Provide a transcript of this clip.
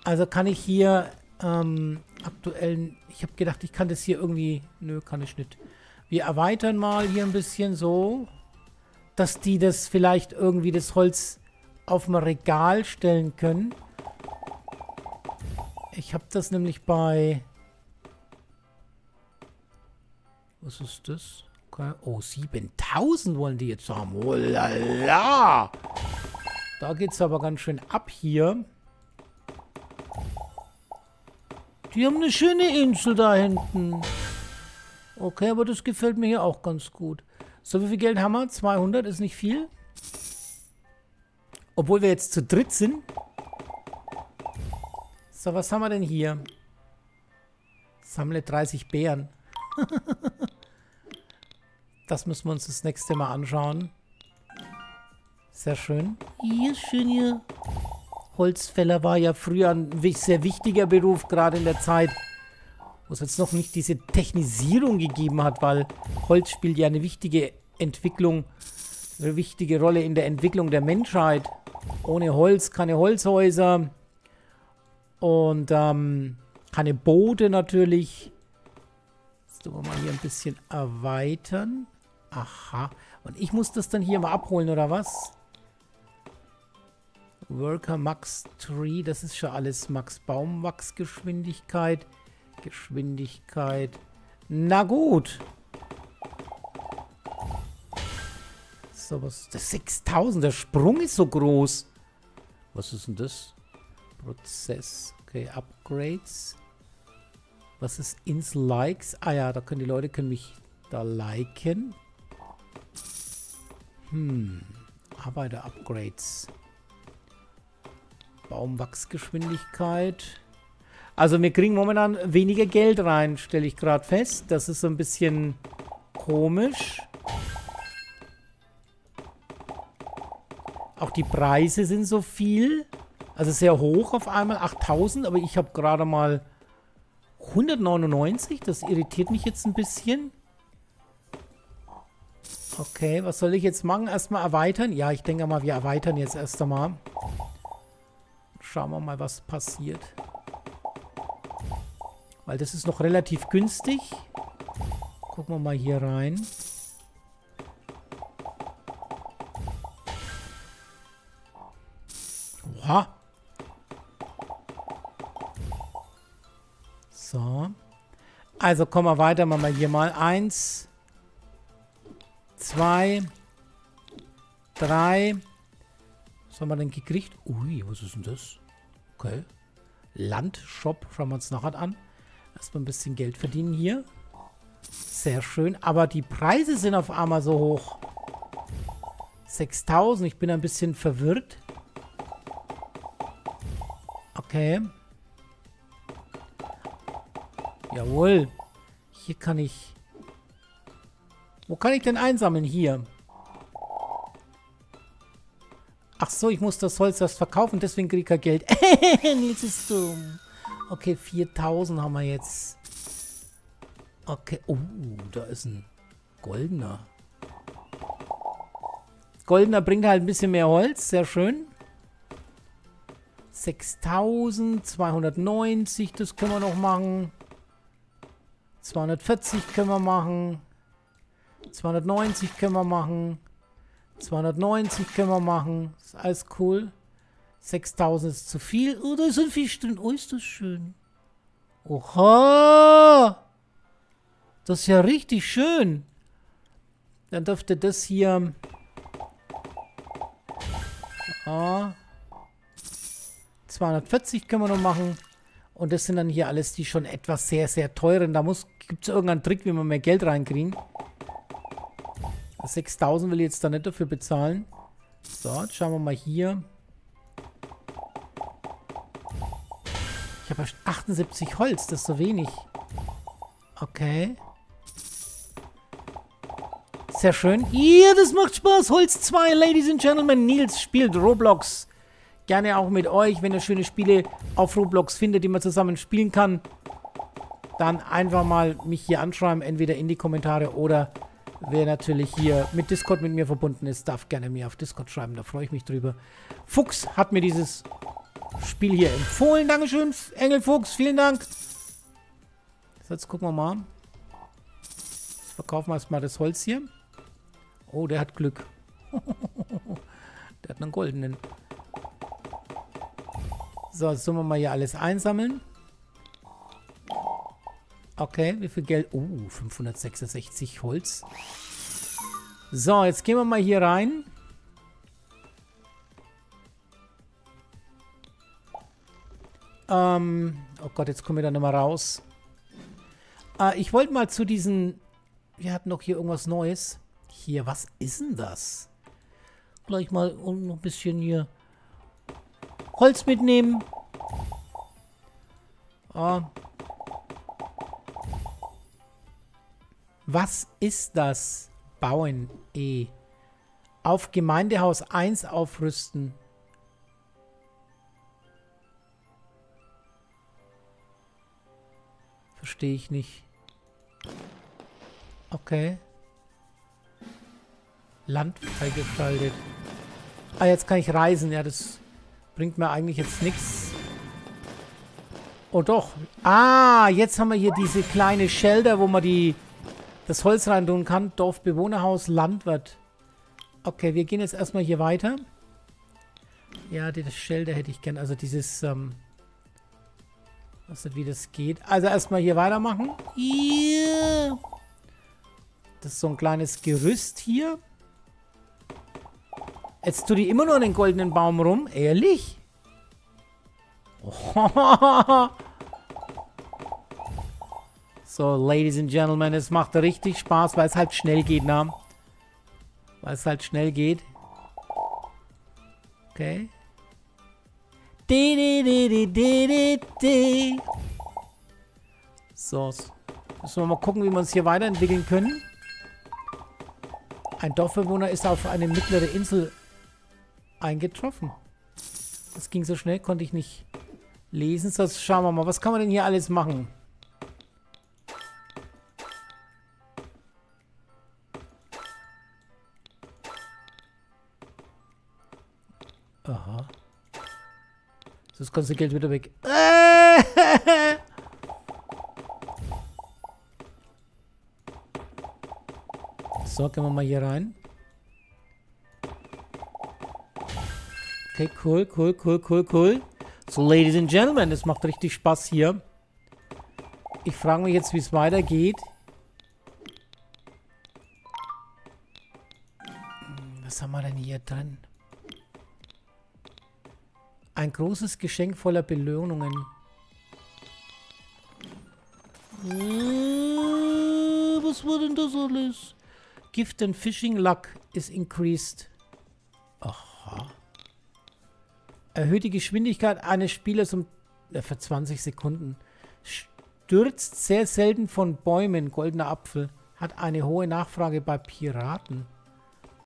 Also kann ich hier aktuell... Ich habe gedacht, ich kann das hier irgendwie... Nö, kann ich nicht. Wir erweitern mal hier ein bisschen so, dass die das vielleicht irgendwie das Holz auf dem Regal stellen können. Ich habe das nämlich bei... Was ist das? Okay. Oh, 7000 wollen die jetzt haben. Oh lala! Da geht es aber ganz schön ab hier. Die haben eine schöne Insel da hinten. Okay, aber das gefällt mir hier auch ganz gut. So, wie viel Geld haben wir? 200 ist nicht viel. Obwohl wir jetzt zu dritt sind. So, was haben wir denn hier? Sammle 30 Beeren. Das müssen wir uns das nächste Mal anschauen. Sehr schön. Hier ist schön hier. Holzfäller war ja früher ein sehr wichtiger Beruf, gerade in der Zeit, wo es jetzt noch nicht diese Technisierung gegeben hat, weil Holz spielt ja eine wichtige Entwicklung, eine wichtige Rolle in der Entwicklung der Menschheit. Ohne Holz keine Holzhäuser und keine Boote natürlich. Jetzt tun wir mal hier ein bisschen erweitern. Aha. Und ich muss das dann hier mal abholen, oder was? Worker Max Tree, das ist schon alles Max Baumwachsgeschwindigkeit. Geschwindigkeit. Na gut. So, was ist das? 6000, der Sprung ist so groß. Was ist denn das? Prozess. Okay, Upgrades. Was ist ins Likes? Ah ja, da können die Leute mich da liken. Arbeiter-Upgrades. Baumwachsgeschwindigkeit. Also wir kriegen momentan weniger Geld rein, stelle ich gerade fest. Das ist so ein bisschen komisch. Auch die Preise sind so viel. Also sehr hoch auf einmal. 8000, aber ich habe gerade mal 199. Das irritiert mich jetzt ein bisschen. Okay, was soll ich jetzt machen? Erstmal erweitern? Ja, ich denke mal, wir erweitern jetzt erst einmal. Schauen wir mal, was passiert. Weil das ist noch relativ günstig. Gucken wir mal hier rein. Oha. So. Also kommen wir weiter. Machen wir hier mal 1, 2, 3. Was haben wir denn gekriegt? Ui, was ist denn das? Okay. Landshop. Schauen wir uns nachher an. Erstmal ein bisschen Geld verdienen hier. Sehr schön. Aber die Preise sind auf einmal so hoch. 6000. Ich bin ein bisschen verwirrt. Okay. Jawohl. Hier kann ich... Wo kann ich denn einsammeln? Hier. Ach so, ich muss das Holz erst verkaufen, deswegen kriege ich kein Geld. Nils ist dumm. Okay, 4000 haben wir jetzt. Okay, oh, da ist ein goldener. Goldener bringt halt ein bisschen mehr Holz, sehr schön. 6290, das können wir noch machen. 240 können wir machen. 290 können wir machen. 290 können wir machen. Ist alles cool. 6000 ist zu viel. Oh, da ist ein Fisch drin. Oh, ist das schön. Oha! Das ist ja richtig schön. Dann dürfte das hier... Ah, 240 können wir noch machen. Und das sind dann hier alles die schon etwas sehr, sehr teuren. Da gibt es irgendeinen Trick, wie wir mehr Geld reinkriegen. 6000 will ich jetzt da nicht dafür bezahlen. So, jetzt schauen wir mal hier. Ich habe 78 Holz, das ist so wenig. Okay. Sehr schön. Ja, das macht Spaß. Holz 2, Ladies and Gentlemen. Nils spielt Roblox. Gerne auch mit euch, wenn ihr schöne Spiele auf Roblox findet, die man zusammen spielen kann. Dann einfach mal mich hier anschreiben, entweder in die Kommentare oder wer natürlich hier mit Discord mit mir verbunden ist, darf gerne mir auf Discord schreiben, da freue ich mich drüber. Fuchs hat mir dieses Spiel hier empfohlen. Dankeschön, Engelfuchs. Vielen Dank. So, jetzt gucken wir mal. Jetzt verkaufen wir erstmal das Holz hier. Oh, der hat Glück. Der hat einen goldenen. So, jetzt sollen wir mal hier alles einsammeln. Okay, wie viel Geld? 566 Holz. So, jetzt gehen wir mal hier rein. Oh Gott, jetzt kommen wir da nicht mehr raus. Ich wollte mal zu diesen... Wir hatten doch hier irgendwas Neues. Hier, was ist denn das? Gleich mal noch ein bisschen hier Holz mitnehmen. Was ist das? Bauen. Auf Gemeindehaus 1 aufrüsten. Verstehe ich nicht. Okay. Land freigeschaltet. Ah, jetzt kann ich reisen. Ja, das bringt mir eigentlich jetzt nichts. Oh doch. Ah, jetzt haben wir hier diese kleine Shelter, wo man das Holz rein tun kann. Dorfbewohnerhaus, Landwirt. Okay, wir gehen jetzt erstmal hier weiter. Ja, das Shelter hätte ich gern. Also dieses, weiß nicht, wie das geht. Also erstmal hier weitermachen. Yeah. Das ist so ein kleines Gerüst hier. Jetzt tut die immer nur an den goldenen Baum rum. Ehrlich? Oh. So, Ladies and Gentlemen, es macht richtig Spaß, weil es halt schnell geht, ne? Weil es halt schnell geht. Okay. So, müssen wir mal gucken, wie wir uns hier weiterentwickeln können. Ein Dorfbewohner ist auf eine mittlere Insel eingetroffen. Das ging so schnell, konnte ich nicht lesen. So, schauen wir mal, was kann man denn hier alles machen? Aha. Das ganze Geld wieder weg. So, gehen wir mal hier rein. Okay, cool. So, Ladies and Gentlemen, es macht richtig Spaß hier. Ich frage mich jetzt, wie es weitergeht. Was haben wir denn hier drin? Ein großes Geschenk voller Belohnungen. Was war denn das alles? Gift and Fishing Luck is increased. Aha. Erhöht die Geschwindigkeit eines Spielers für 20 Sekunden. Stürzt sehr selten von Bäumen. Goldener Apfel. Hat eine hohe Nachfrage bei Piraten.